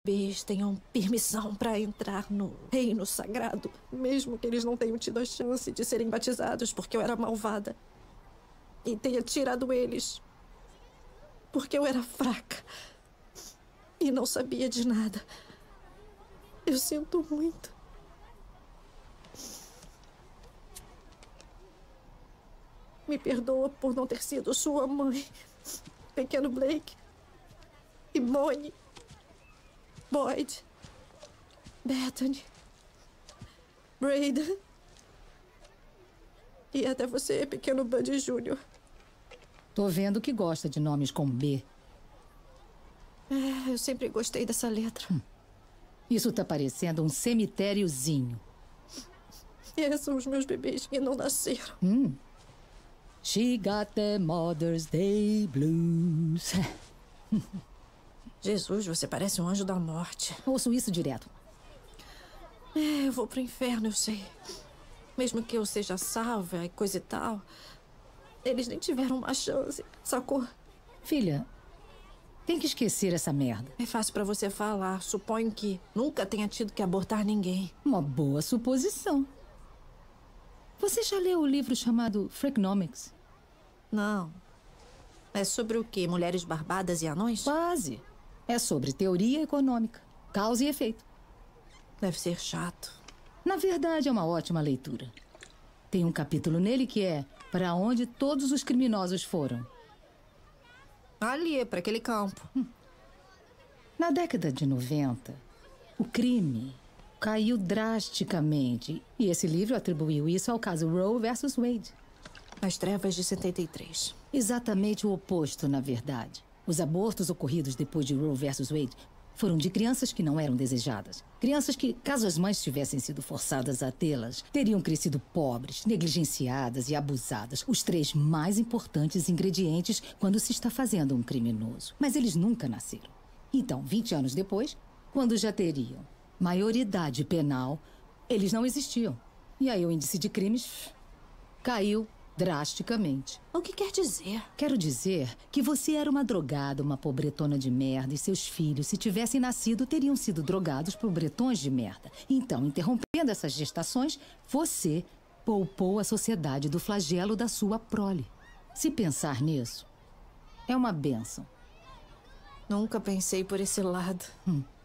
bebês tenham permissão para entrar no reino sagrado, mesmo que eles não tenham tido a chance de serem batizados porque eu era malvada e tenha tirado eles porque eu era fraca e não sabia de nada. Eu sinto muito. Me perdoa por não ter sido sua mãe, pequeno Blake, e Bonnie, Boyd, Bethany, Brayden e até você, pequeno Buddy Jr. Tô vendo que gosta de nomes com B. Eu sempre gostei dessa letra. Isso tá parecendo um cemitériozinho. Esses são os meus bebês que não nasceram. She got the Mother's Day blues. Jesus, você parece um anjo da morte. Ouço isso direto. Eu vou pro inferno, eu sei. Mesmo que eu seja salva e coisa e tal, eles nem tiveram uma chance, sacou? Filha, tem que esquecer essa merda. É fácil pra você falar. Suponho que nunca tenha tido que abortar ninguém. Uma boa suposição. Você já leu o livro chamado Freakonomics? Não. É sobre o quê? Mulheres barbadas e anões? Quase. É sobre teoria econômica, causa e efeito. Deve ser chato. Na verdade, é uma ótima leitura. Tem um capítulo nele que é para onde todos os criminosos foram. Ali, para aquele campo. Na década de 90, o crime caiu drasticamente. E esse livro atribuiu isso ao caso Roe versus Wade. As trevas de 73. Exatamente o oposto, na verdade. Os abortos ocorridos depois de Roe versus Wade foram de crianças que não eram desejadas. Crianças que, caso as mães tivessem sido forçadas a tê-las, teriam crescido pobres, negligenciadas e abusadas. Os 3 mais importantes ingredientes quando se está fazendo um criminoso. Mas eles nunca nasceram. Então, 20 anos depois, quando já teriam maioridade penal, eles não existiam. E aí o índice de crimes caiu drasticamente. O que quer dizer? Quero dizer que você era uma drogada, uma pobretona de merda, e seus filhos, se tivessem nascido, teriam sido drogados pobretões de merda. Então, interrompendo essas gestações, você poupou a sociedade do flagelo da sua prole. Se pensar nisso, é uma bênção. Nunca pensei por esse lado.